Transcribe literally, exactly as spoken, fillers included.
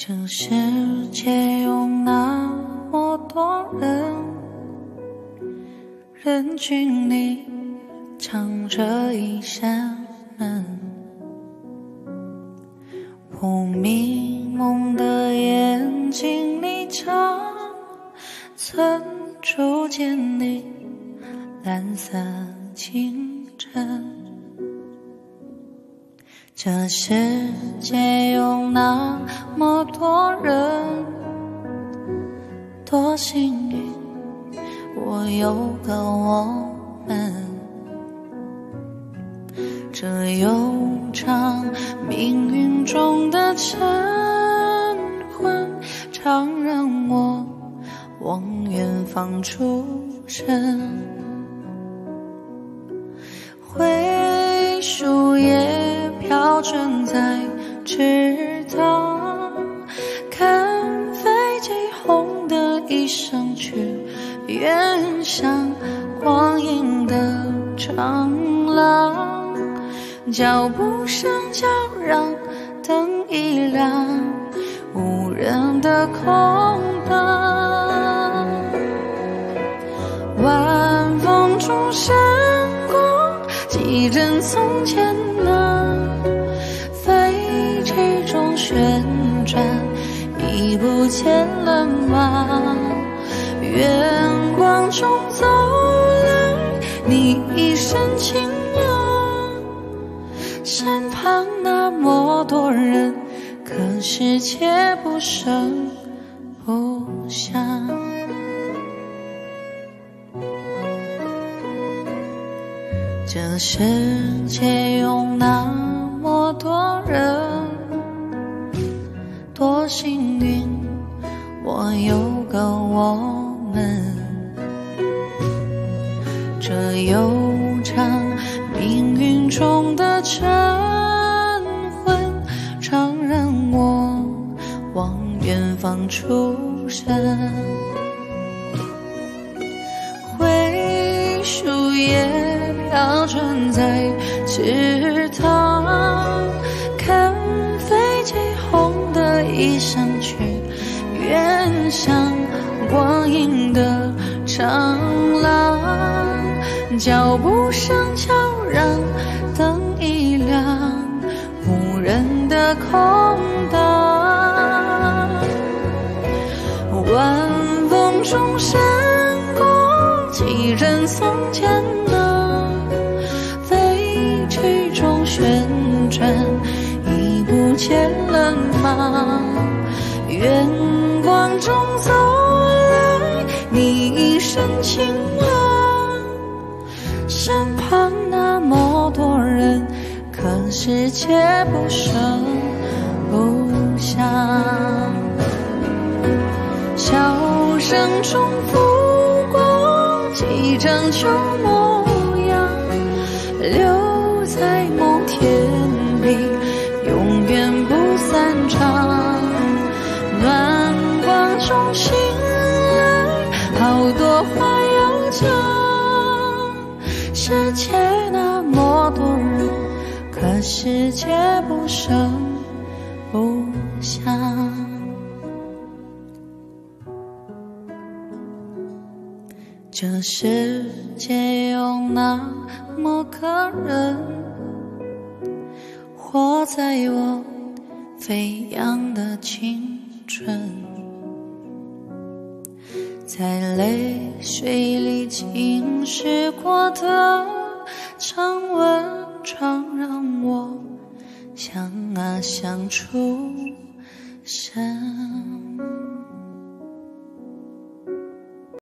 这世界有那么多人，人群里藏着一扇门，不迷蒙的眼睛里常曾初见你蓝色清晨。这世界有那么多人，多幸运我有个我们。这悠长命运中的晨昏，常让我往远方出神。灰树叶飘卷在池塘，看飞机轰的一声去，远向光阴的长廊。脚步声叫嚷，灯一亮，无人的空荡。晚风中闪过几帧从前呢，飞机中旋转，已不见了吗？月光中走来，你一身轻扬，身旁那么多人，可是却不声不响。这世界有那么多人，多幸运我有个我们。这悠长命运中的晨昏，常让我往远方出神。灰树叶飘转在池塘，看飞机轰的一声去，远向光阴的长廊。脚步声悄然，灯一亮，无人的空荡。晚风中闪过几帧从前呢，飞机中旋转，已不见了吗？月光中走来，你一身轻扬，身旁那么多人，可是却不声不响。笑声中拂过几张旧模样，留在某天里，永远不散场。暖光中醒来，好多话要讲。世界那么多人，可是却不声不响。这世界有那么个人，活在我飞扬的青春，在泪水里浸湿过的长吻，常让我想啊想出神。